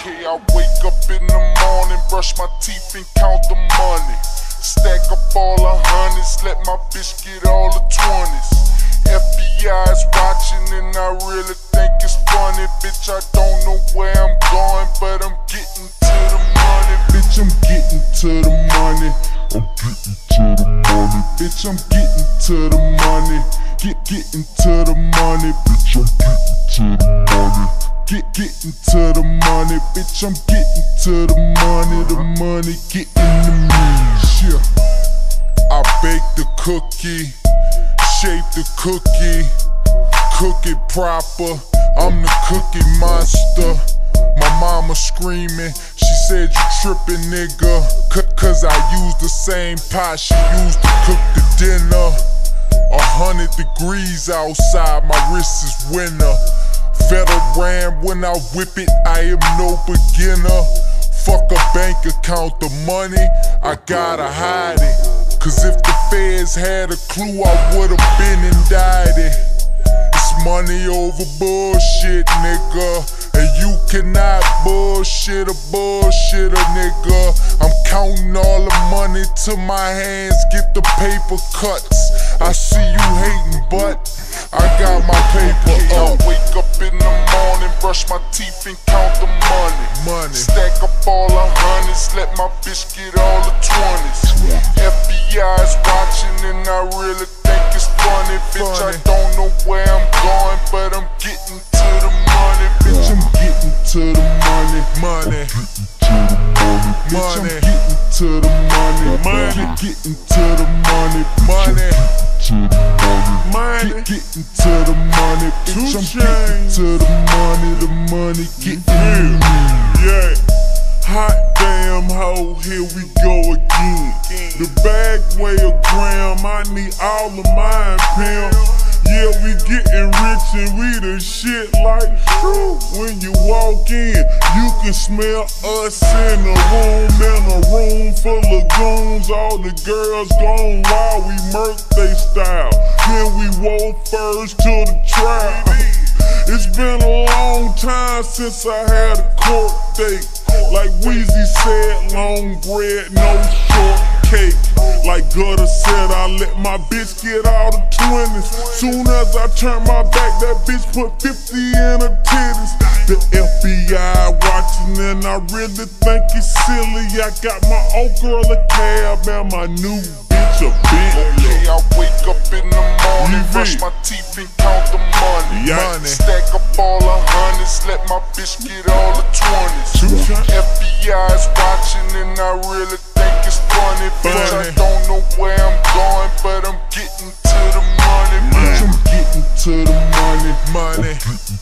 Okay, I wake up in the morning, brush my teeth and count the money. Stack up all the hundreds, let my bitch get all the 20s. FBI is watching and I really think it's funny. Bitch, I don't know where I'm going, but I'm getting to the money. Bitch, I'm getting to the money. I'm getting to the money. Bitch, I'm getting to the money. Getting to the money. Bitch, I'm getting to the money. Getting to the money. Bitch, I'm getting to the money. The money getting to me. Yeah. I bake the cookie, shape the cookie, cook it proper. I'm the cookie monster. My mama screaming, she said you trippin' nigga, cause I use the same pot she used to cook the dinner. 100 degrees outside, my wrist is winter. Veteran, when I whip it, I am no beginner. Fuck a bank account, the money, I gotta hide it. Cause if the feds had a clue, I would've been indicted. It's money over bullshit, nigga. And you cannot bullshit a bullshitter, nigga. I'm counting all the money till my hands get the paper cuts. I see you hating, but I got my paper up. I wake up in the morning, brush my teeth and count the money. Stack up all the hundreds, let my bitch get all the 20s. FBI is watching and I really think it's funny. Bitch, I don't know where I'm going, but I'm getting to the money. Bitch, I'm getting to the money. Money. Bitch, I'm getting to the money. Money. Getting to the money. Money. Getting to the money. Bitch, I'm getting to the money. The money getting to me. Yeah. Hot damn hoe, here we go again. The bag weigh a gram, I need all of mine, pimp. Yeah, we getting rich and we the shit like true. When you walk in, you can smell us in a room full of goons. All the girls gone wild, we murk they style. Then we wore first to the trial. It's been a long time since I had a court date. Like Weezy said, long bread, no shortcake. Like Gudda said, I let my bitch get all the 20s. Soon as I turn my back, that bitch put 50 in her titties. The FBI watching and I really think it's silly. I got my old girl a cab and my new bitch a Bentley. Okay, I wake up in the morning, brush my teeth and count the money. Stack up all the hundreds, let my bitch get all the 20s. FBI is watching and I really think it's funny. Bitch, I don't know where I'm going, but I'm getting to the money. Bitch, I'm getting to the money. Money.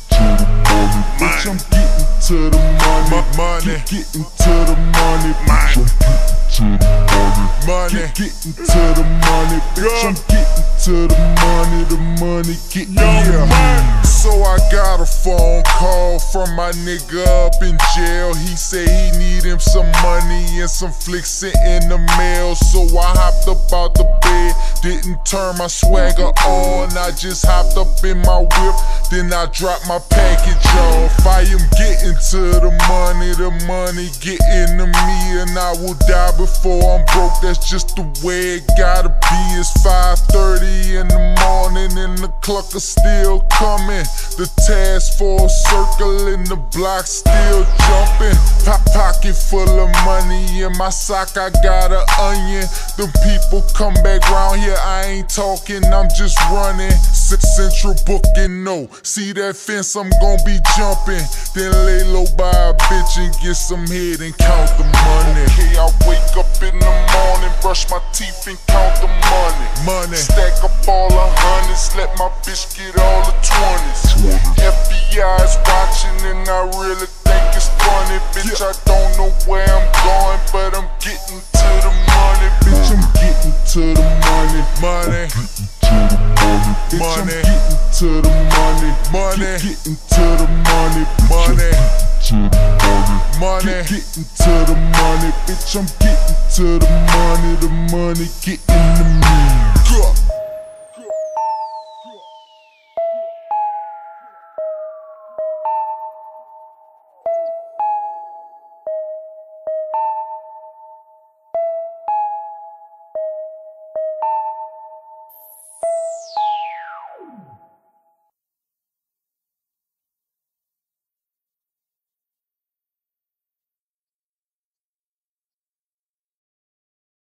Bitch, I'm getting to the money. Getting to the money. Bitch, I'm getting to the money. Getting to the money. Bitch, I'm getting to the money. The money getting here. So I got a phone call from my nigga up in jail. He say he need him some money and some flicks in the mail. So I hopped up out the bed, didn't turn my swagger on. I just hopped up in my whip, then I dropped my package off. I am getting to the money getting to me, and I will die before I'm broke. That's just the way it gotta be. It's 5:30 in the morning and the clock is still coming. The task force circling the block, still jumping. Pocket full of money, in my sock I got an onion. Them people come back round here, I ain't talking, I'm just running. Central booking, no. See that fence, I'm gon' be jumping. Then lay low by a bitch and get some head and count the money. Okay, I wake up in the morning, brush my teeth and count the money. Stack up all the hundreds, let my bitch get all the 20s. FBI is watching and I really think it's funny. Bitch, I don't know where I'm going, but I'm getting to the money. Bitch, I'm getting to the money. Bitch, I'm getting to the money. Getting to the money. Getting to the money. Bitch, I'm getting to the money. The money getting to me.